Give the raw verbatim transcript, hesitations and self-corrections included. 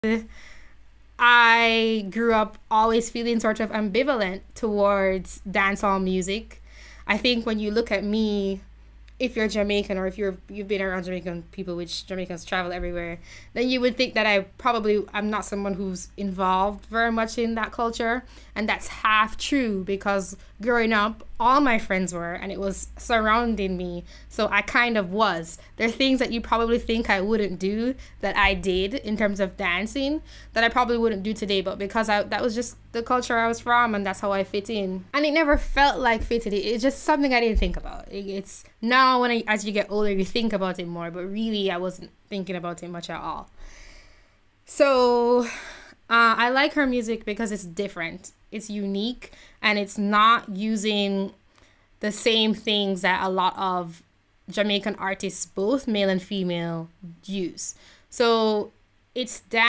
I grew up always feeling sort of ambivalent towards dancehall music. I think when you look at me, if you're Jamaican or if you're you've been around Jamaican people, which Jamaicans travel everywhere, then you would think that I probably I'm not someone who's involved very much in that culture, and that's half true because growing up, all my friends were, and it was surrounding me, so I kind of was. There are things that you probably think I wouldn't do that I did in terms of dancing that I probably wouldn't do today, but because I that was just the culture I was from, and that's how I fit in. And it never felt like fitted. It's just something I didn't think about. It, it's now when I, as you get older, you think about it more, but really I wasn't thinking about it much at all. So uh, I like her music because it's different, it's unique, and it's not using the same things that a lot of Jamaican artists, both male and female, use. So it's